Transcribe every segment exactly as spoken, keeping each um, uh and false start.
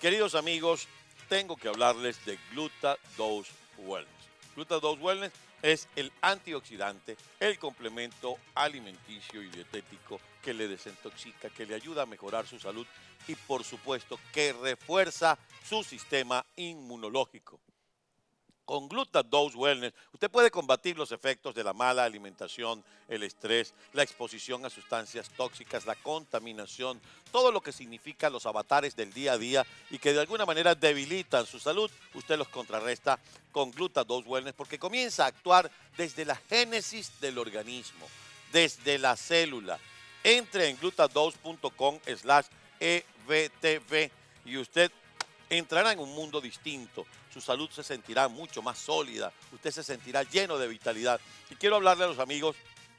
queridos amigos, tengo que hablarles de Gluta-Dose Wellness. Gluta-Dose Wellness es el antioxidante, el complemento alimenticio y dietético que le desintoxica, que le ayuda a mejorar su salud y, por supuesto, que refuerza su sistema inmunológico. Con Gluta-Dose Wellness, usted puede combatir los efectos de la mala alimentación, el estrés, la exposición a sustancias tóxicas, la contaminación, todo lo que significa los avatares del día a día y que de alguna manera debilitan su salud. Usted los contrarresta con Gluta-Dose Wellness porque comienza a actuar desde la génesis del organismo, desde la célula. Entre en glutadose punto com slash E V T V y usted entrará en un mundo distinto. Su salud se sentirá mucho más sólida, usted se sentirá lleno de vitalidad. Y quiero hablarle a los amigos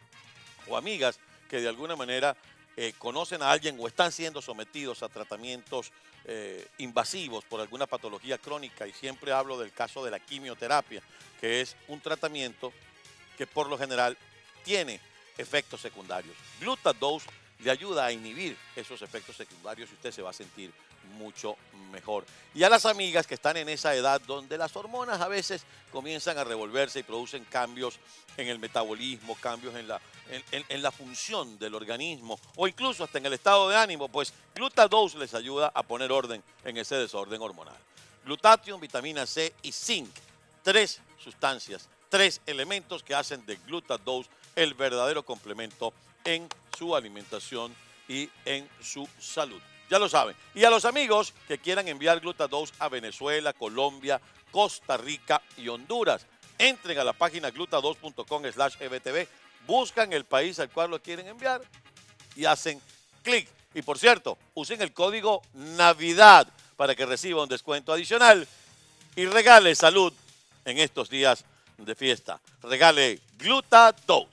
o amigas que de alguna manera eh, conocen a alguien o están siendo sometidos a tratamientos eh, invasivos por alguna patología crónica, y siempre hablo del caso de la quimioterapia, que es un tratamiento que por lo general tiene efectos secundarios. Gluta-Dose le ayuda a inhibir esos efectos secundarios y usted se va a sentir mucho mejor. Y a las amigas que están en esa edad donde las hormonas a veces comienzan a revolverse y producen cambios en el metabolismo, cambios en la, en, en, en la función del organismo o incluso hasta en el estado de ánimo, pues Gluta-Dose les ayuda a poner orden en ese desorden hormonal. Glutatión, vitamina C y zinc, tres sustancias, tres elementos que hacen de Gluta-Dose el verdadero complemento en su alimentación y en su salud. Ya lo saben. Y a los amigos que quieran enviar Gluta-Dose a Venezuela, Colombia, Costa Rica y Honduras, entren a la página glutadose punto com slash E V T V, buscan el país al cual lo quieren enviar y hacen clic. Y por cierto, usen el código NAVIDAD para que reciba un descuento adicional y regale salud en estos días de fiesta. Regale Gluta-Dose.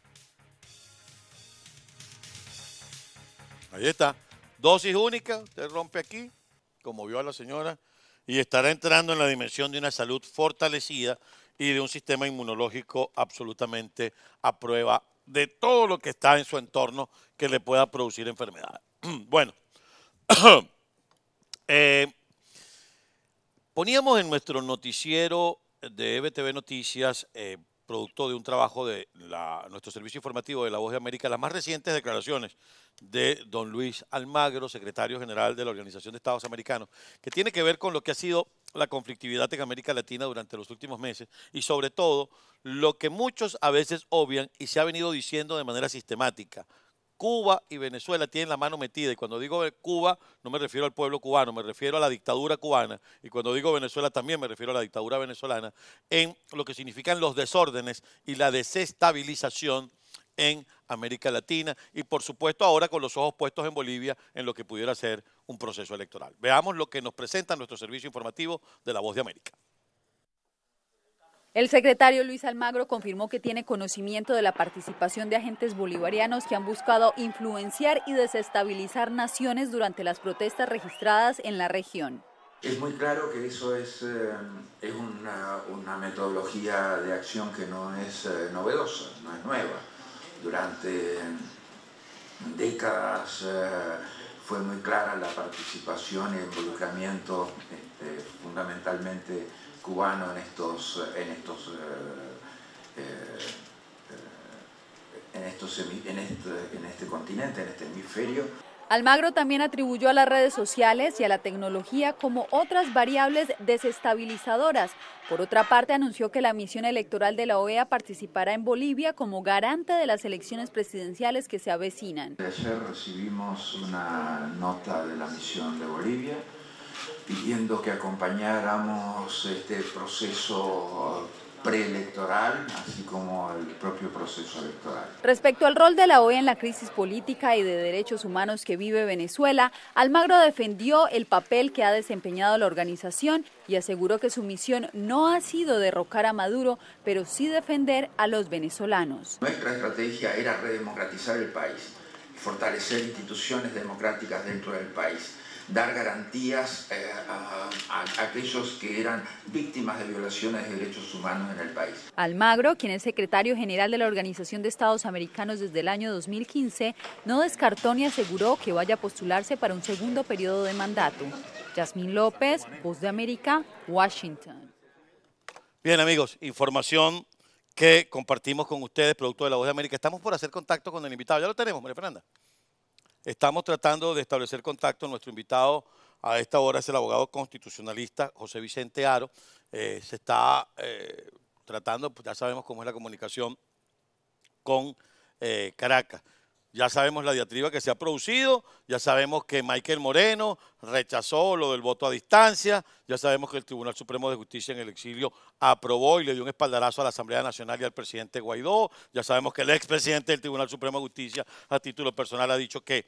Ahí está. Dosis única, usted rompe aquí, como vio a la señora, y estará entrando en la dimensión de una salud fortalecida y de un sistema inmunológico absolutamente a prueba de todo lo que está en su entorno que le pueda producir enfermedades. Bueno, eh, poníamos en nuestro noticiero de E V T V Noticias, eh, producto de un trabajo de la, nuestro servicio informativo de La Voz de América, las más recientes declaraciones de don Luis Almagro, secretario general de la Organización de Estados Americanos, que tiene que ver con lo que ha sido la conflictividad en América Latina durante los últimos meses y sobre todo lo que muchos a veces obvian y se ha venido diciendo de manera sistemática. Cuba y Venezuela tienen la mano metida, y cuando digo Cuba no me refiero al pueblo cubano, me refiero a la dictadura cubana, y cuando digo Venezuela también me refiero a la dictadura venezolana, en lo que significan los desórdenes y la desestabilización en América Latina y por supuesto ahora con los ojos puestos en Bolivia en lo que pudiera ser un proceso electoral. Veamos lo que nos presenta nuestro servicio informativo de La Voz de América. El secretario Luis Almagro confirmó que tiene conocimiento de la participación de agentes bolivarianos que han buscado influenciar y desestabilizar naciones durante las protestas registradas en la región. Es muy claro que eso es, eh, es una, una metodología de acción que no es eh, novedosa, no es nueva. Durante décadas eh, fue muy clara la participación y involucramiento este, fundamentalmente cubano en estos, en estos, eh, eh, en, estos en, este, en este continente, en este hemisferio. Almagro también atribuyó a las redes sociales y a la tecnología como otras variables desestabilizadoras. Por otra parte, anunció que la misión electoral de la O E A participará en Bolivia como garante de las elecciones presidenciales que se avecinan. Ayer recibimos una nota de la misión de Bolivia pidiendo que acompañáramos este proceso preelectoral, así como el propio proceso electoral. Respecto al rol de la O E A en la crisis política y de derechos humanos que vive Venezuela, Almagro defendió el papel que ha desempeñado la organización y aseguró que su misión no ha sido derrocar a Maduro, pero sí defender a los venezolanos. Nuestra estrategia era redemocratizar el país, fortalecer instituciones democráticas dentro del país, dar garantías eh, a, a, a aquellos que eran víctimas de violaciones de derechos humanos en el país. Almagro, quien es secretario general de la Organización de Estados Americanos desde el año dos mil quince, no descartó ni aseguró que vaya a postularse para un segundo periodo de mandato. Yasmín López, Voz de América, Washington. Bien, amigos, información que compartimos con ustedes, producto de la Voz de América. Estamos por hacer contacto con el invitado. Ya lo tenemos, María Fernanda. Estamos tratando de establecer contacto. Nuestro invitado a esta hora es el abogado constitucionalista José Vicente Haro. Eh, se está eh, tratando, pues ya sabemos cómo es la comunicación con eh, Caracas. Ya sabemos la diatriba que se ha producido, ya sabemos que Michael Moreno rechazó lo del voto a distancia, ya sabemos que el Tribunal Supremo de Justicia en el exilio aprobó y le dio un espaldarazo a la Asamblea Nacional y al presidente Guaidó, ya sabemos que el expresidente del Tribunal Supremo de Justicia a título personal ha dicho que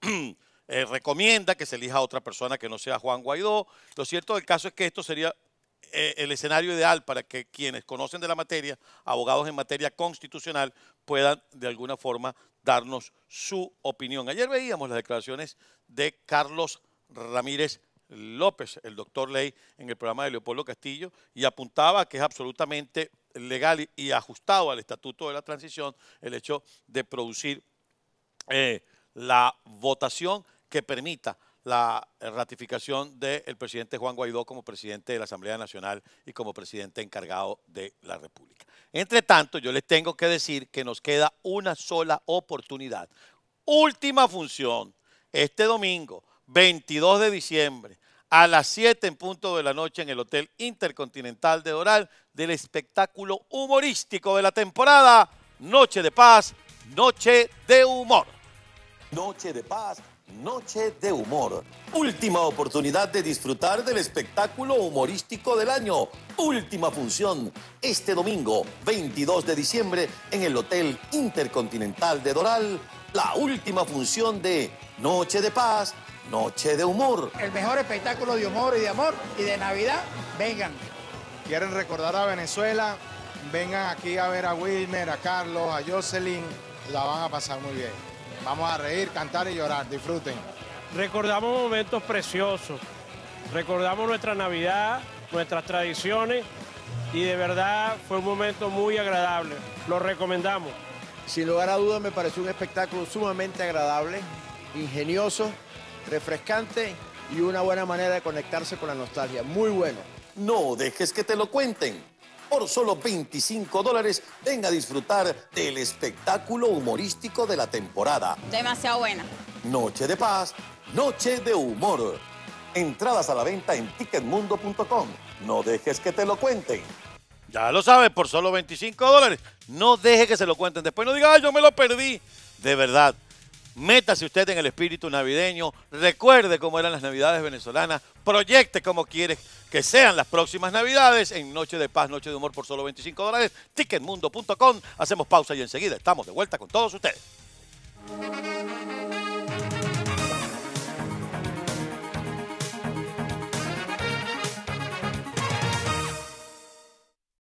eh, recomienda que se elija a otra persona que no sea Juan Guaidó. Lo cierto del caso es que esto sería eh, el escenario ideal para que quienes conocen de la materia, abogados en materia constitucional, puedan de alguna forma darnos su opinión. Ayer veíamos las declaraciones de Carlos Ramírez López, el doctor Ley, en el programa de Leopoldo Castillo, y apuntaba que es absolutamente legal y ajustado al Estatuto de la Transición el hecho de producir eh, la votación que permita la ratificación del presidente Juan Guaidó como presidente de la Asamblea Nacional y como presidente encargado de la República. Entre tanto, yo les tengo que decir que nos queda una sola oportunidad. Última función, este domingo, veintidós de diciembre, a las siete en punto de la noche en el Hotel Intercontinental de Doral, del espectáculo humorístico de la temporada, Noche de Paz, Noche de Humor. Noche de Paz, Noche de Humor. Última oportunidad de disfrutar del espectáculo humorístico del año. Última función, este domingo, veintidós de diciembre, en el Hotel Intercontinental de Doral. La última función de Noche de Paz, Noche de Humor. El mejor espectáculo de humor y de amor y de Navidad, vengan. Quieren recordar a Venezuela, vengan aquí a ver a Wilmer, a Carlos, a Jocelyn. La van a pasar muy bien. Vamos a reír, cantar y llorar, disfruten. Recordamos momentos preciosos, recordamos nuestra Navidad, nuestras tradiciones y de verdad fue un momento muy agradable, lo recomendamos. Sin lugar a dudas me pareció un espectáculo sumamente agradable, ingenioso, refrescante y una buena manera de conectarse con la nostalgia, muy bueno. No dejes que te lo cuenten. Por solo veinticinco dólares, ven a disfrutar del espectáculo humorístico de la temporada. Demasiado buena. Noche de Paz, Noche de Humor. Entradas a la venta en ticket mundo punto com. No dejes que te lo cuenten. Ya lo sabes, por solo veinticinco dólares. No deje que se lo cuenten. Después no diga, ay, yo me lo perdí. De verdad, métase usted en el espíritu navideño. Recuerde cómo eran las navidades venezolanas. Proyecte como quiere que sean las próximas navidades en Noche de Paz, Noche de Humor por solo veinticinco dólares. ticket mundo punto com. Hacemos pausa y enseguida estamos de vuelta con todos ustedes.